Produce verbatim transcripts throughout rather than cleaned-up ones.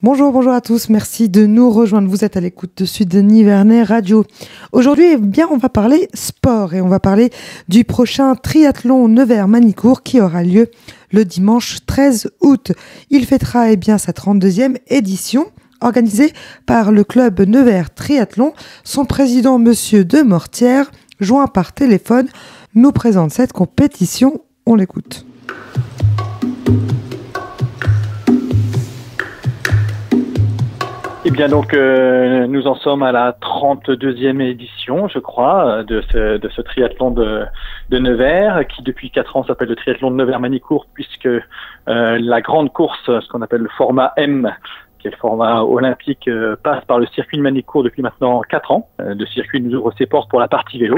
Bonjour, bonjour à tous. Merci de nous rejoindre. Vous êtes à l'écoute de Sud Nivernais Radio. Aujourd'hui, eh bien, on va parler sport et on va parler du prochain triathlon Nevers-Manicourt qui aura lieu le dimanche treize août. Il fêtera, eh bien, sa trente-deuxième édition organisée par le club Nevers Triathlon. Son président, monsieur de Mortière, joint par téléphone, nous présente cette compétition. On l'écoute. Eh bien donc euh, nous en sommes à la trente-deuxième édition, je crois, de ce, de ce triathlon de, de Nevers, qui depuis quatre ans s'appelle le triathlon de Nevers-Manicourt, puisque euh, la grande course, ce qu'on appelle le format M, qui est le format olympique, euh, passe par le circuit de Manicourt depuis maintenant quatre ans. Euh, le circuit nous ouvre ses portes pour la partie vélo.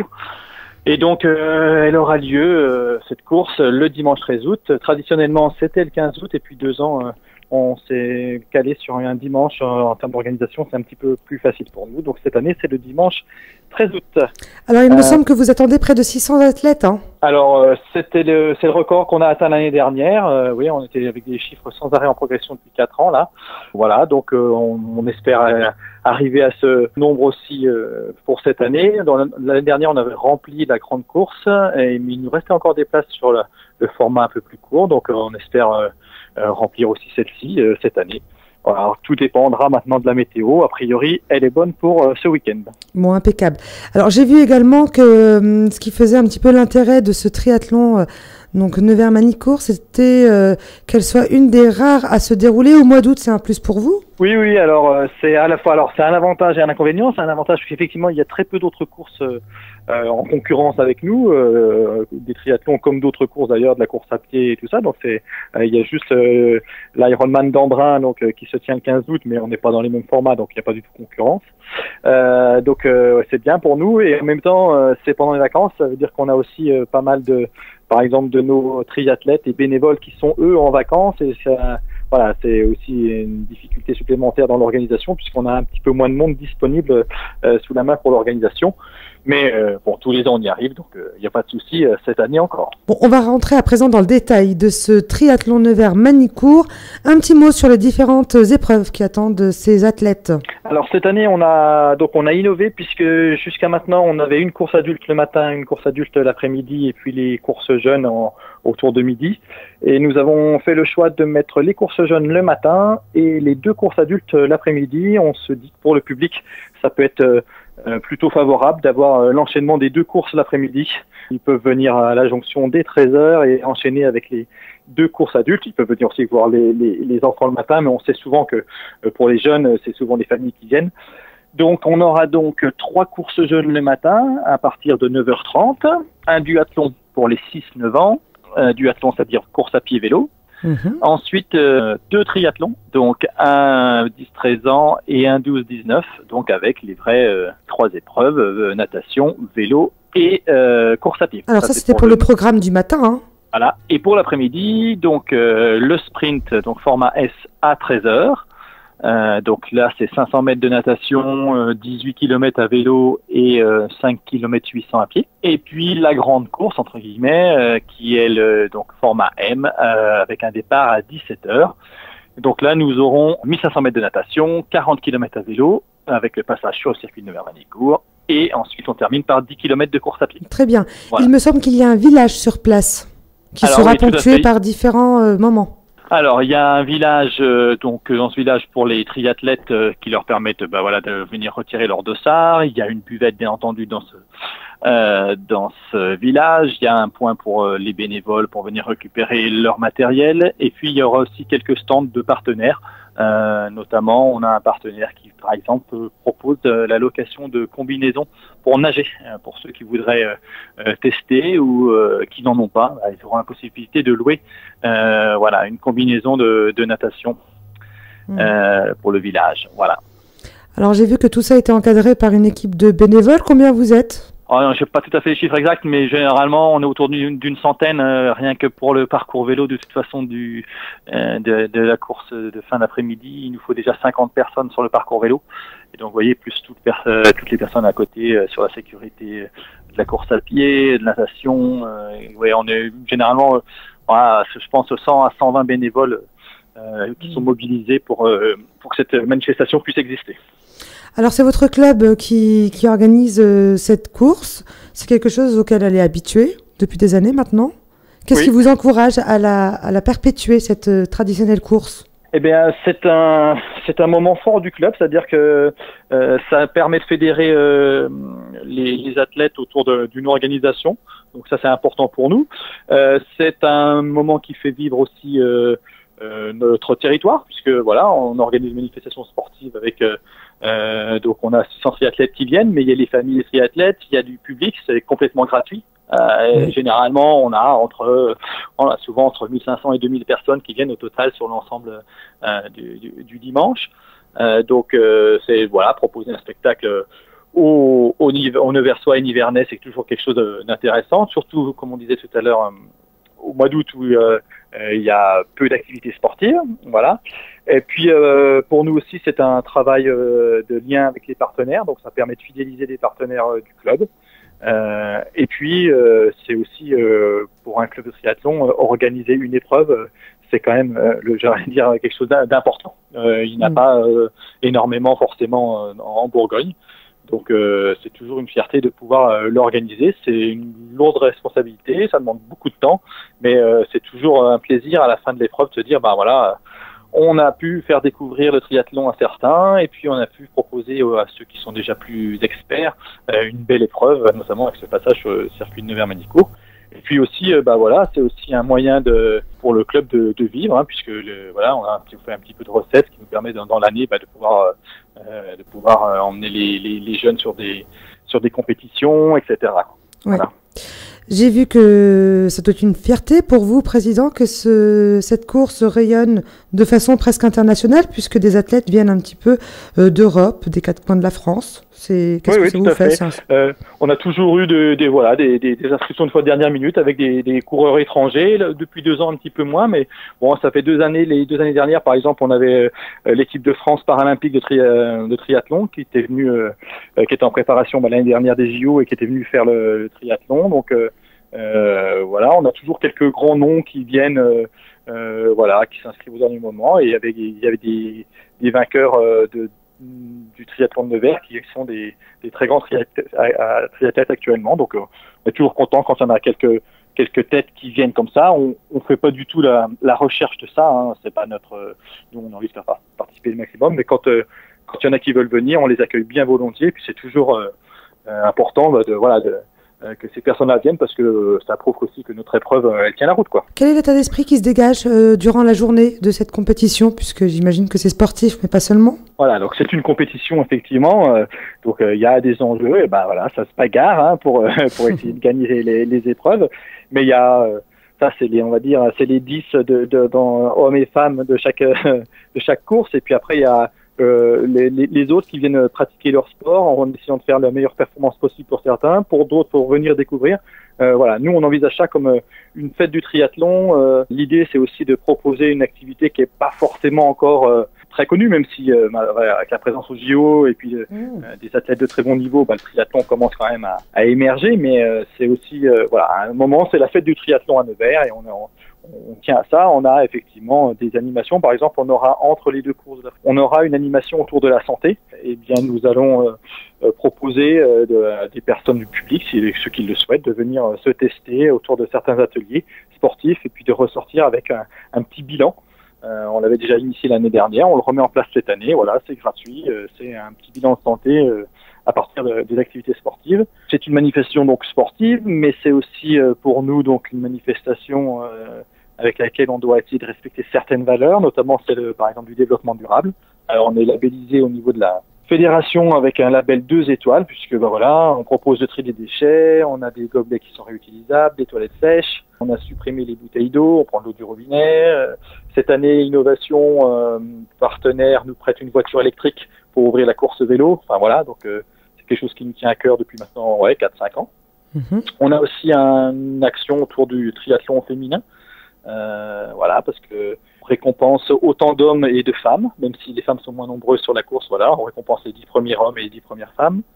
Et donc euh, elle aura lieu, euh, cette course, le dimanche treize août. Traditionnellement c'était le quinze août, et puis deux ans... Euh, on s'est calé sur un dimanche en termes d'organisation, c'est un petit peu plus facile pour nous. Donc cette année, c'est le dimanche treize août. Alors il me euh, semble que vous attendez près de six cents athlètes. Hein. Alors euh, c'était le, c'est le record qu'on a atteint l'année dernière. Euh, oui, on était avec des chiffres sans arrêt en progression depuis quatre ans là. Voilà, donc euh, on, on espère euh, arriver à ce nombre aussi euh, pour cette année. Dans l'année dernière, on avait rempli la grande course, et mais il nous restait encore des places sur le, le format un peu plus court. Donc euh, on espère euh, Euh, remplir aussi celle-ci euh, cette année. Voilà, alors, tout dépendra maintenant de la météo. A priori, elle est bonne pour euh, ce week-end. Bon, impeccable. Alors j'ai vu également que euh, ce qui faisait un petit peu l'intérêt de ce triathlon, euh, donc Nevers-Manicourt, c'était euh, qu'elle soit une des rares à se dérouler au mois d'août. C'est un plus pour vous ? Oui, oui. Alors euh, c'est à la fois, alors c'est un avantage et un inconvénient. C'est un avantage parce qu'effectivement, il y a très peu d'autres courses euh, euh, en concurrence avec nous, euh, des triathlons comme d'autres courses d'ailleurs, de la course à pied et tout ça. Donc c'est, euh, il y a juste euh, l'Ironman d'Embrun, donc euh, qui se tient le quinze août, mais on n'est pas dans les mêmes formats, donc il n'y a pas du tout concurrence. Euh, donc euh, c'est bien pour nous, et en même temps, euh, c'est pendant les vacances. Ça veut dire qu'on a aussi euh, pas mal de, par exemple, de nos triathlètes et bénévoles qui sont eux en vacances, et ça, voilà, c'est aussi une difficulté supplémentaire dans l'organisation puisqu'on a un petit peu moins de monde disponible euh, sous la main pour l'organisation. Mais euh, bon, tous les ans on y arrive, donc il euh, n'y a pas de souci euh, cette année encore. Bon, on va rentrer à présent dans le détail de ce triathlon Nevers-Manicourt. Un petit mot sur les différentes épreuves qui attendent ces athlètes. Alors cette année, on a donc on a innové puisque jusqu'à maintenant on avait une course adulte le matin, une course adulte l'après-midi, et puis les courses jeunes en, autour de midi. Et nous avons fait le choix de mettre les courses jeunes le matin et les deux courses adultes l'après-midi. On se dit que pour le public, ça peut être euh, Euh, plutôt favorable d'avoir euh, l'enchaînement des deux courses l'après-midi. Ils peuvent venir à la jonction dès treize heures et enchaîner avec les deux courses adultes. Ils peuvent venir aussi voir les, les, les enfants le matin, mais on sait souvent que euh, pour les jeunes, c'est souvent les familles qui viennent. Donc on aura donc trois courses jeunes le matin à partir de neuf heures trente, un duathlon pour les six neuf ans, un duathlon c'est-à-dire course à pied vélo. Mmh. Ensuite, euh, deux triathlons, donc un dix treize ans et un douze dix-neuf, donc avec les vraies euh, trois épreuves, euh, natation, vélo et euh, course à pied. Alors ça, ça c'était pour, pour le, le programme du matin. Hein. Voilà, et pour l'après-midi, donc euh, le sprint, donc format S à treize heures. Euh, donc là, c'est cinq cents mètres de natation, euh, dix-huit kilomètres à vélo et euh, cinq kilomètres huit cents à pied. Et puis la grande course, entre guillemets, euh, qui est le donc format M, euh, avec un départ à dix-sept heures. Donc là, nous aurons mille cinq cents mètres de natation, quarante kilomètres à vélo, avec le passage sur le circuit de Nevers-Manicourt. Et ensuite, on termine par dix kilomètres de course à pied. Très bien. Voilà. Il me semble qu'il y a un village sur place qui Alors, sera oui, ponctué par différents euh, moments. Alors, il y a un village, euh, donc dans ce village pour les triathlètes euh, qui leur permettent, bah voilà, de venir retirer leur dossard. Il y a une buvette, bien entendu, dans ce euh, dans ce village. Il y a un point pour euh, les bénévoles pour venir récupérer leur matériel. Et puis, il y aura aussi quelques stands de partenaires. Euh, notamment, on a un partenaire qui, par exemple, propose euh, la location de combinaisons pour nager. Euh, pour ceux qui voudraient euh, euh, tester ou euh, qui n'en ont pas, bah, ils auront la possibilité de louer euh, voilà, une combinaison de, de natation mmh. euh, pour le village. Voilà. Alors, j'ai vu que tout ça a été encadré par une équipe de bénévoles. Combien vous êtes ? Oh, je n'ai pas tout à fait les chiffres exacts, mais généralement, on est autour d'une, d'une centaine, euh, rien que pour le parcours vélo. De toute façon, du, euh, de, de la course de fin d'après-midi, il nous faut déjà cinquante personnes sur le parcours vélo. Et donc, vous voyez, plus toutes, per- euh, toutes les personnes à côté euh, sur la sécurité de la course à pied, de la natation. Euh, ouais, on est généralement, euh, voilà, je pense, cent à cent vingt bénévoles euh, qui sont mobilisés pour, euh, pour que cette manifestation puisse exister. Alors c'est votre club qui, qui organise euh, cette course. C'est quelque chose auquel elle est habituée depuis des années maintenant. Qu'est-ce oui. qui vous encourage à la, à la perpétuer, cette euh, traditionnelle course? Eh bien, c'est un, c'est un moment fort du club, c'est-à-dire que euh, ça permet de fédérer euh, les, les athlètes autour de, d'une organisation. Donc ça, c'est important pour nous. Euh, c'est un moment qui fait vivre aussi euh, euh, notre territoire, puisque voilà, on organise une manifestation sportive avec. Euh, euh, donc on a six cents triathlètes qui viennent, mais il y a les familles des triathlètes, il y a du public, c'est complètement gratuit. Euh, oui. Généralement, on a entre, on a souvent entre mille cinq cents et deux mille personnes qui viennent au total sur l'ensemble euh, du, du, du dimanche. Euh, donc, euh, c'est voilà, proposer un spectacle aux, aux, aux Nevers-Sois et Nivernais, c'est toujours quelque chose d'intéressant. Surtout, comme on disait tout à l'heure, au mois d'août où euh, il y a peu d'activités sportives, voilà. Et puis, euh, pour nous aussi, c'est un travail euh, de lien avec les partenaires, donc ça permet de fidéliser les partenaires euh, du club. Euh, et puis, euh, c'est aussi euh, pour un club de triathlon, euh, organiser une épreuve, euh, c'est quand même, euh, le, j'allais dire, quelque chose d'important. Euh, il n'y en a mmh. pas euh, énormément forcément euh, en Bourgogne. Donc, euh, c'est toujours une fierté de pouvoir euh, l'organiser. C'est une lourde responsabilité, ça demande beaucoup de temps, mais euh, c'est toujours un plaisir à la fin de l'épreuve de se dire, ben voilà, on a pu faire découvrir le triathlon à certains, et puis on a pu proposer à ceux qui sont déjà plus experts une belle épreuve, notamment avec ce passage sur le circuit de Nevers-Manicourt. Et puis aussi, bah voilà, c'est aussi un moyen de pour le club de, de vivre, hein, puisque le, voilà, on a un petit, fait un petit peu de recettes qui nous permet dans, dans l'année bah, de pouvoir euh, de pouvoir emmener les, les, les jeunes sur des sur des compétitions, et cetera. Ouais. Voilà. J'ai vu que ça doit être une fierté pour vous, Président, que ce, cette course rayonne de façon presque internationale, puisque des athlètes viennent un petit peu euh, d'Europe, des quatre coins de la France. C'est, qu'est-ce oui, que oui, ça vous fait, fait. euh, On a toujours eu de, de, voilà, des, des, des inscriptions de fois de dernière minute avec des, des coureurs étrangers. Là, depuis deux ans, un petit peu moins, mais bon, ça fait deux années. Les deux années dernières, par exemple, on avait euh, l'équipe de France paralympique de, tri, euh, de triathlon qui était venue, euh, qui était en préparation bah, l'année dernière des J O et qui était venue faire le, le triathlon. Donc euh, euh, voilà, on a toujours quelques grands noms qui viennent, euh, euh, voilà, qui s'inscrivent au dernier moment. Et il y avait, il y avait des, des vainqueurs euh, de du triathlon de Nevers qui sont des, des très grands triathlètes, triathlètes actuellement. Donc, euh, on est toujours content quand il y en a quelques, quelques têtes qui viennent comme ça. On ne fait pas du tout la, la recherche de ça. Hein. C'est pas notre, nous, on a envie de faire participer le maximum. Mais quand, euh, quand il y en a qui veulent venir, on les accueille bien volontiers. Et puis, c'est toujours euh, important bah, de, voilà, de, que ces personnes-là viennent parce que ça prouve aussi que notre épreuve, elle tient la route, quoi. Quel est l'état d'esprit qui se dégage euh, durant la journée de cette compétition, puisque j'imagine que c'est sportif, mais pas seulement? Voilà, donc c'est une compétition, effectivement. Euh, donc il euh, y a des enjeux, et ben voilà, ça se bagarre hein, pour euh, pour essayer de gagner les, les épreuves. Mais il y a euh, ça, c'est les, on va dire, c'est les dix de, de dans hommes et femmes de chaque euh, de chaque course. Et puis après il y a Euh, les, les, les autres qui viennent pratiquer leur sport en essayant de faire la meilleure performance possible pour certains, pour d'autres pour venir découvrir. Euh, voilà, nous on envisage ça comme euh, une fête du triathlon. Euh, l'idée c'est aussi de proposer une activité qui est pas forcément encore euh, très connue, même si euh, voilà, avec la présence au J O et puis euh, mmh. euh, des athlètes de très bon niveau, bah, le triathlon commence quand même à, à émerger. Mais euh, c'est aussi euh, voilà, à un moment c'est la fête du triathlon à Nevers et on est en, on tient à ça. On a effectivement des animations. Par exemple, on aura entre les deux courses, on aura une animation autour de la santé. Eh bien, nous allons euh, proposer euh, de, des personnes du public, si ceux qui le souhaitent, de venir euh, se tester autour de certains ateliers sportifs et puis de ressortir avec un, un petit bilan. Euh, on l'avait déjà initié l'année dernière, on le remet en place cette année. Voilà, c'est gratuit, euh, c'est un petit bilan de santé euh, à partir de, des activités sportives. C'est une manifestation donc sportive, mais c'est aussi euh, pour nous donc une manifestation euh, avec laquelle on doit essayer de respecter certaines valeurs, notamment celle, par exemple, du développement durable. Alors, on est labellisé au niveau de la fédération avec un label deux étoiles, puisque ben voilà, on propose de trier des déchets, on a des gobelets qui sont réutilisables, des toilettes sèches, on a supprimé les bouteilles d'eau, on prend de l'eau du robinet. Cette année, Innovation euh, partenaire nous prête une voiture électrique pour ouvrir la course vélo. Enfin voilà, donc euh, c'est quelque chose qui nous tient à cœur depuis maintenant ouais, quatre cinq ans. Mm-hmm. On a aussi un, une action autour du triathlon féminin. Euh, voilà, parce que on récompense autant d'hommes et de femmes, même si les femmes sont moins nombreuses sur la course. Voilà, on récompense les dix premiers hommes et les dix premières femmes.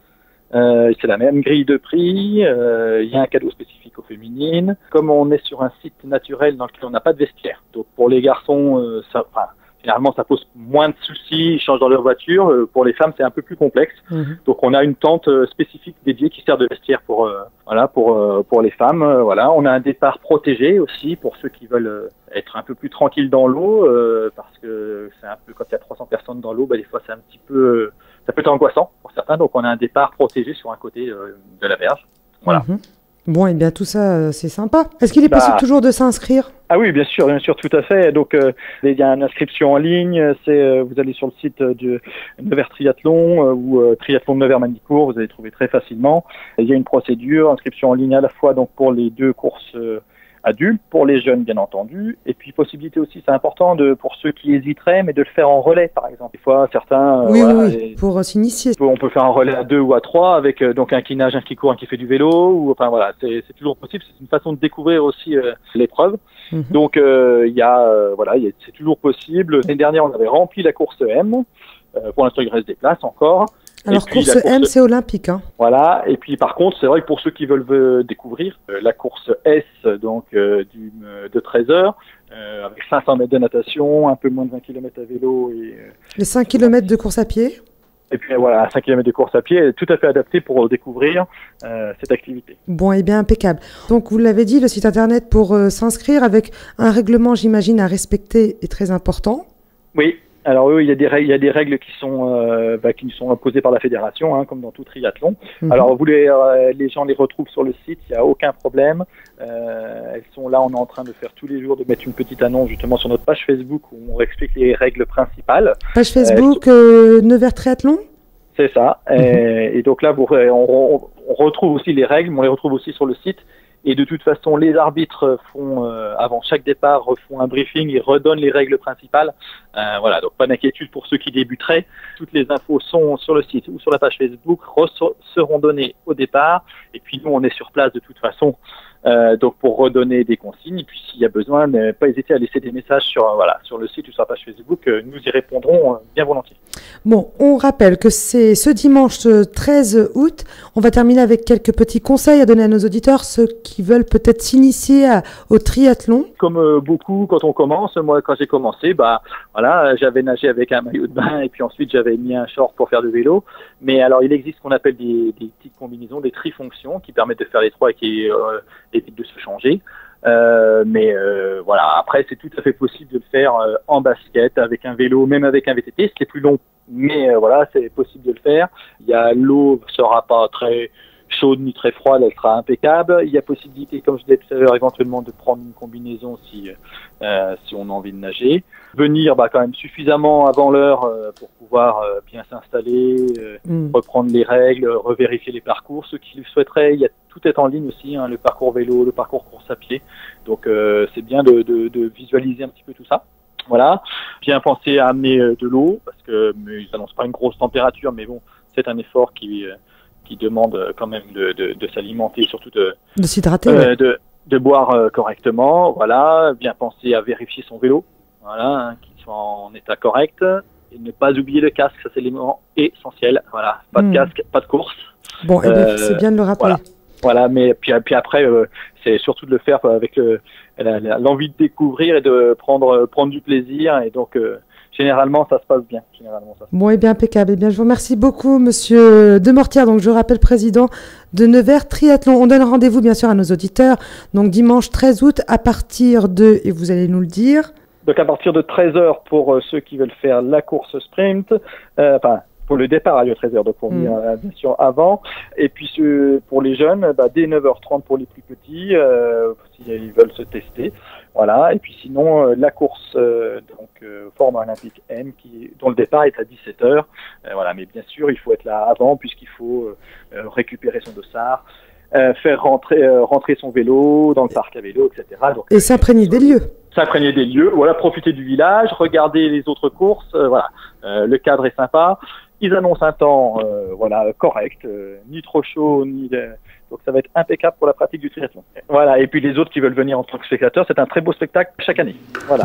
Euh, c'est la même grille de prix. Euh, il y a un cadeau spécifique aux féminines. Comme on est sur un site naturel dans lequel on n'a pas de vestiaire, donc pour les garçons, euh, ça, enfin, généralement ça pose moins de soucis, ils changent dans leur voiture. Euh, pour les femmes, c'est un peu plus complexe. Mmh. Donc on a une tente euh, spécifique dédiée qui sert de vestiaire pour euh, voilà pour euh, pour les femmes. Euh, voilà, on a un départ protégé aussi pour ceux qui veulent euh, être un peu plus tranquilles dans l'eau, euh, parce que c'est un peu quand il y a trois cents personnes dans l'eau, bah, des fois c'est un petit peu euh, ça peut être angoissant pour certains. Donc on a un départ protégé sur un côté euh, de la berge. Voilà. Mmh. Bon, et eh bien tout ça, euh, c'est sympa. Est-ce qu'il est possible bah, toujours de s'inscrire? Ah oui, bien sûr, bien sûr, tout à fait. Donc, euh, il y a une inscription en ligne. C'est, euh, vous allez sur le site du Nevers Triathlon euh, ou euh, Triathlon de Nevers Manicourt, vous allez trouver très facilement. Il y a une procédure, inscription en ligne à la fois donc pour les deux courses euh, adultes, pour les jeunes bien entendu, et puis possibilité aussi, c'est important de pour ceux qui hésiteraient, mais de le faire en relais par exemple. Des fois, certains, oui, euh, voilà, oui, oui. pour euh, s'initier. On peut faire un relais à deux ou à trois avec euh, donc un qui nage, un qui court, un qui fait du vélo, ou enfin voilà, c'est, c'est toujours possible. C'est une façon de découvrir aussi euh, l'épreuve. Mmh. Donc il euh, y a euh, voilà, y a, c'est toujours possible. L'année dernière, on avait rempli la course M. Euh, pour l'instant, il reste des places encore. Alors, puis, course, course M, c'est olympique. Hein. Voilà. Et puis, par contre, c'est vrai que pour ceux qui veulent euh, découvrir, euh, la course S, donc euh, du, euh, de treize heures, euh, avec cinq cents mètres de natation, un peu moins de vingt kilomètres à vélo. Et, euh, les cinq kilomètres de course à pied. Et puis voilà, cinq kilomètres de course à pied est tout à fait adapté pour découvrir euh, cette activité. Bon, et bien impeccable. Donc, vous l'avez dit, le site internet pour euh, s'inscrire avec un règlement, j'imagine, à respecter est très important. Oui. Alors oui, il y a des règles, il y a des règles qui sont euh, bah, qui sont imposées par la fédération, hein, comme dans tout triathlon. Mmh. Alors vous les euh, les gens les retrouvent sur le site, il y a aucun problème. Euh, elles sont là, on est en train de faire tous les jours de mettre une petite annonce justement sur notre page Facebook où on explique les règles principales. Page Facebook euh, Nevers Triathlon. C'est ça. Mmh. Et, et donc là, vous, on, on retrouve aussi les règles, mais on les retrouve aussi sur le site. Et de toute façon, les arbitres font, euh, avant chaque départ, refont un briefing, ils redonnent les règles principales. Euh, voilà, donc pas d'inquiétude pour ceux qui débuteraient. Toutes les infos sont sur le site ou sur la page Facebook, seront données au départ. Et puis nous, on est sur place de toute façon, euh, donc pour redonner des consignes. Et puis s'il y a besoin, ne pas hésiter à laisser des messages sur, euh, voilà, sur le site ou sur la page Facebook. Euh, nous y répondrons euh, bien volontiers. Bon, on rappelle que c'est ce dimanche treize août. On va terminer avec quelques petits conseils à donner à nos auditeurs, ceux qui veulent peut-être s'initier à, au triathlon. Comme euh, beaucoup, quand on commence, moi quand j'ai commencé, bah voilà, j'avais nagé avec un maillot de bain et puis ensuite j'avais mis un short pour faire du vélo. Mais alors il existe ce qu'on appelle des, des petites combinaisons, des trifonctions qui permettent de faire les trois et qui euh, évitent de se changer. Euh, mais euh, voilà, après c'est tout à fait possible de le faire euh, en basket, avec un vélo, même avec un V T T, c'est plus long. Mais euh, voilà, c'est possible de le faire. Il y a l'eau sera pas très chaude ni très froide, elle sera impeccable. Il y a possibilité, comme je disais tout à l'heure, éventuellement de prendre une combinaison si euh, si on a envie de nager. Venir bah, quand même suffisamment avant l'heure euh, pour pouvoir euh, bien s'installer, euh, mmh. reprendre les règles, revérifier les parcours. Ceux qui le souhaiteraient, il y a tout est en ligne aussi, hein, le parcours vélo, le parcours course à pied. Donc euh, c'est bien de, de, de visualiser un petit peu tout ça. Voilà, bien penser à amener de l'eau parce que mais ils annoncent pas une grosse température, mais bon, c'est un effort qui euh, qui demande quand même de, de, de s'alimenter, surtout de de s'hydrater, euh, ouais. de, de boire euh, correctement. Voilà, bien penser à vérifier son vélo, voilà, hein, qu'il soit en état correct et ne pas oublier le casque, ça c'est l'élément essentiel. Voilà, pas de mmh. casque, pas de course. Bon, eh bien, euh, c'est bien de le rappeler. Voilà. Voilà, mais puis, puis après, euh, c'est surtout de le faire avec euh, la, la, l'envie de découvrir et de prendre prendre du plaisir. Et donc, euh, généralement, ça se passe bien. Généralement, ça se passe bon, et bien impeccable. Eh bien, je vous remercie beaucoup, Monsieur Demortière. Donc, je rappelle président de Nevers Triathlon. On donne rendez-vous, bien sûr, à nos auditeurs. Donc, dimanche treize août, à partir de, et vous allez nous le dire. Donc, à partir de treize heures pour euh, ceux qui veulent faire la course sprint. Euh, enfin. Pour le départ à lieu treize heures, donc pour venir mmh. bien sûr avant. Et puis ce, pour les jeunes, bah, dès neuf heures trente pour les plus petits, euh, s'ils veulent se tester. Voilà. Et puis sinon, euh, la course euh, donc euh, format olympique M, qui, dont le départ est à dix-sept heures. Euh, voilà. Mais bien sûr, il faut être là avant puisqu'il faut euh, récupérer son dossard, euh, faire rentrer, euh, rentrer son vélo dans le parc à vélo, et cetera. Donc, et s'imprégner des lieux. S'imprégner des lieux, voilà, profiter du village, regarder les autres courses, euh, voilà. Euh, le cadre est sympa. Ils annoncent un temps euh, voilà, correct, euh, ni trop chaud, ni de... donc ça va être impeccable pour la pratique du triathlon. Voilà, et puis les autres qui veulent venir en tant que spectateurs, c'est un très beau spectacle chaque année. Voilà.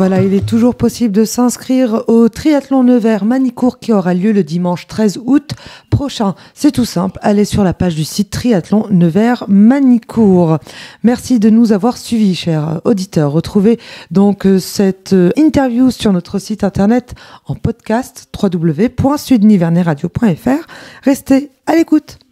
Voilà, il est toujours possible de s'inscrire au triathlon Nevers Manicourt qui aura lieu le dimanche treize août prochain. C'est tout simple, allez sur la page du site triathlon Nevers Manicourt. Merci de nous avoir suivis, chers auditeurs. Retrouvez donc cette interview sur notre site internet en podcast w w w point sud nivernais radio point f r. Restez à l'écoute.